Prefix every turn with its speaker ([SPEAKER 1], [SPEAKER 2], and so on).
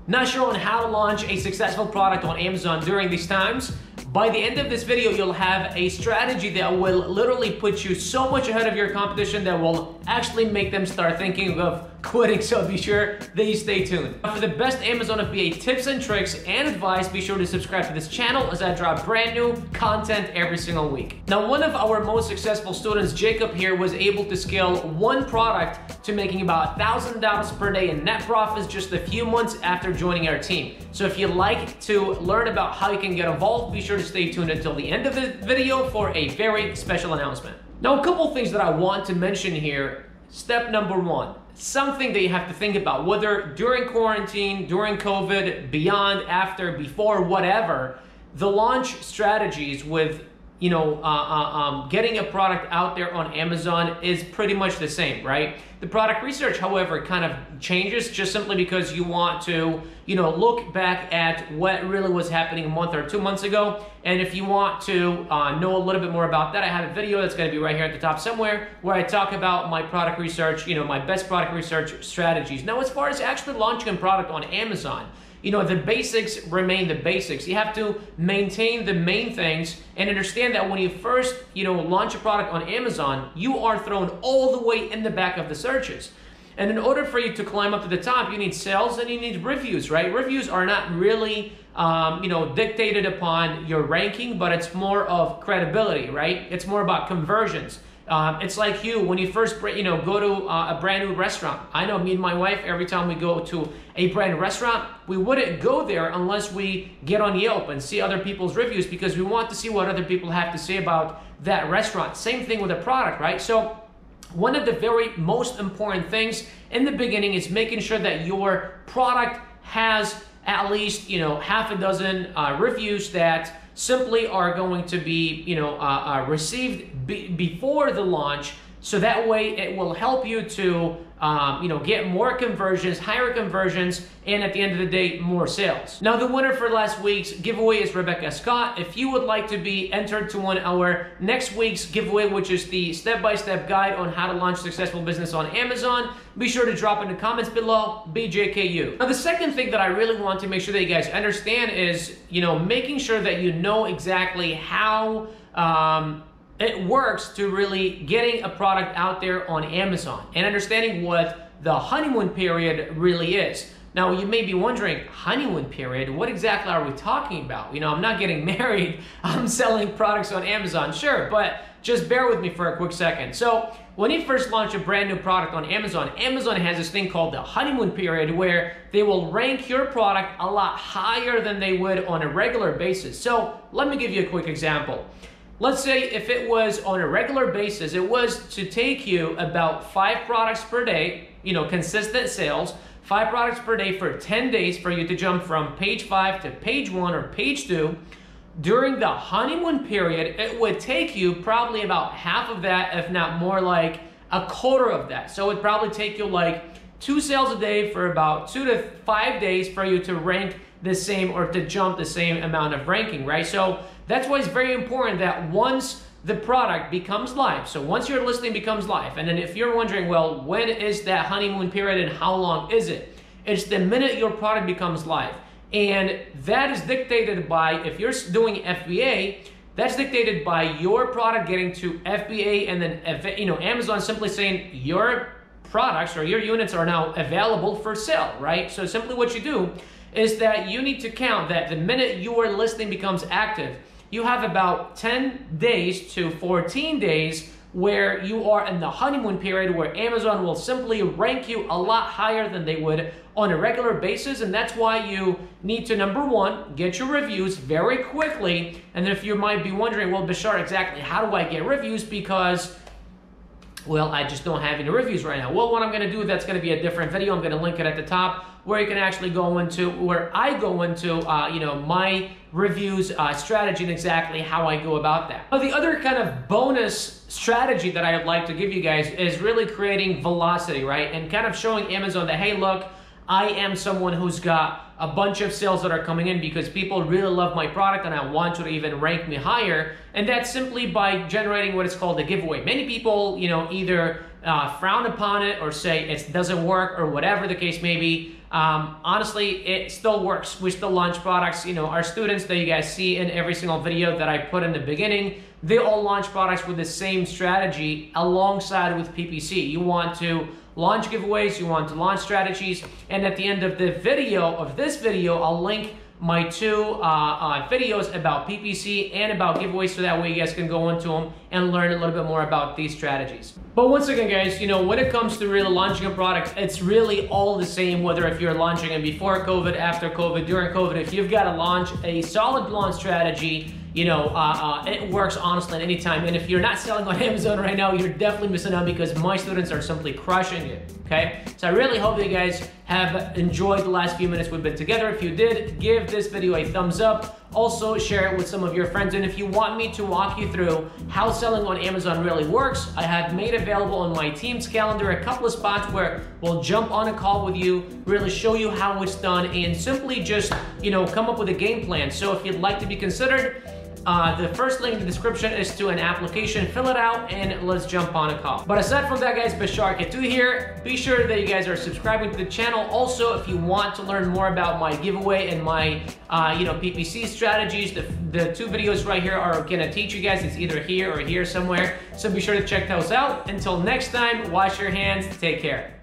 [SPEAKER 1] Not sure on how to launch a successful product on Amazon during these times? By the end of this video, you'll have a strategy that will literally put you so much ahead of your competition that will actually make them start thinking of quitting, so be sure that you stay tuned. For the best Amazon FBA tips and tricks and advice, be sure to subscribe to this channel as I drop brand new content every single week. Now, one of our most successful students, Jacob here, was able to scale one product to making about $1,000 per day in net profits just a few months after joining our team. So if you'd like to learn about how you can get involved, be sure to stay tuned until the end of the video for a very special announcement. Now, a couple things that I want to mention here. Step number one, something that you have to think about, whether during quarantine, during COVID, beyond, after, before, whatever, the launch strategies with getting a product out there on Amazon is pretty much the same, right? The product research, however, kind of changes just simply because you want to, look back at what really was happening a month or 2 months ago. And if you want to know a little bit more about that, I have a video that's going to be right here at the top somewhere where I talk about my product research, my best product research strategies. Now, as far as actually launching a product on Amazon, the basics remain the basics. You have to maintain the main things and understand that when you first, launch a product on Amazon, you are thrown all the way in the back of the searches. And in order for you to climb up to the top, you need sales and you need reviews, right? Reviews are not really, dictated upon your ranking, but it's more of credibility, right? It's more about conversions. It's like when you first, go to a brand new restaurant. I know me and my wife, every time we go to a brand new restaurant, we wouldn't go there unless we get on Yelp and see other people's reviews because we want to see what other people have to say about that restaurant. Same thing with a product, right? So one of the very most important things in the beginning is making sure that your product has at least, half a dozen reviews that simply are going to be, received before the launch, so that way it will help you to, get more conversions, higher conversions, and at the end of the day, more sales. Now, the winner for last week's giveaway is Rebecca Scott. If you would like to be entered to win our next week's giveaway, which is the step-by-step guide on how to launch a successful business on Amazon, be sure to drop in the comments below, BJKU. Now, the second thing that I really want to make sure that you guys understand is, making sure that you know exactly how it works to really getting a product out there on Amazon and understanding what the honeymoon period really is. Now, you may be wondering, honeymoon period, what exactly are we talking about? I'm not getting married, I'm selling products on Amazon. Sure, but just bear with me for a quick second. So when you first launch a brand new product on Amazon, Amazon has this thing called the honeymoon period where they will rank your product a lot higher than they would on a regular basis. So let me give you a quick example. Let's say if it was on a regular basis, it was to take you about 5 products per day, consistent sales, 5 products per day for 10 days for you to jump from page 5 to page 1 or page 2. During the honeymoon period, it would take you probably about half of that, if not more like a quarter of that. So it'd probably take you like 2 sales a day for about 2 to 5 days for you to rank the same or to jump the same amount of ranking, right? So that's why it's very important that once the product becomes live, so once your listing becomes live, and then if you're wondering, well, when is that honeymoon period and how long is it? It's the minute your product becomes live. And that is dictated by, if you're doing FBA, that's dictated by your product getting to FBA and then, Amazon simply saying your products or your units are now available for sale, right? So simply what you do is that you need to count that the minute your listing becomes active, you have about 10 days to 14 days where you are in the honeymoon period where Amazon will simply rank you a lot higher than they would on a regular basis. And that's why you need to, number one, get your reviews very quickly. And if you might be wondering, well, Bashar, exactly how do I get reviews? Because, well, I just don't have any reviews right now. Well, what I'm going to do, that's going to be a different video. I'm going to link it at the top where you can actually go into, where I go into, my reviews strategy and exactly how I go about that. Now, the other kind of bonus strategy that I would like to give you guys is really creating velocity, right? And kind of showing Amazon that, hey, look, I am someone who's got a bunch of sales that are coming in because people really love my product and I want you to even rank me higher. And that's simply by generating what is called a giveaway. Many people, either frown upon it or say it doesn't work or whatever the case may be. honestly, it still works. We still launch products. You know, our students that you guys see in every single video that I put in the beginning, they all launch products with the same strategy alongside with PPC. You want to launch giveaways, you want to launch strategies, and at the end of the video, I'll link my two videos about PPC and about giveaways, so that way you guys can go into them and learn a little bit more about these strategies. But once again, guys, you know, when it comes to really launching a product, it's really all the same, whether if you're launching it before COVID, after COVID, during COVID. If you've got to launch a solid launch strategy, you know, it works honestly at any time. And if you're not selling on Amazon right now, you're definitely missing out, because my students are simply crushing it, okay? So I really hope that you guys have enjoyed the last few minutes we've been together. If you did, give this video a thumbs up. Also, share it with some of your friends. And if you want me to walk you through how selling on Amazon really works, I have made available on my team's calendar a couple of spots where we'll jump on a call with you, really show you how it's done, and simply just, you know, come up with a game plan. So if you'd like to be considered, the first link in the description is to an application. Fill it out and let's jump on a call. But aside from that, guys, Bashar Katou here. Be sure that you guys are subscribing to the channel. Also, if you want to learn more about my giveaway and my you know, PPC strategies, the two videos right here are gonna teach you guys. It's either here or here somewhere. So be sure to check those out. Until next time, wash your hands. Take care.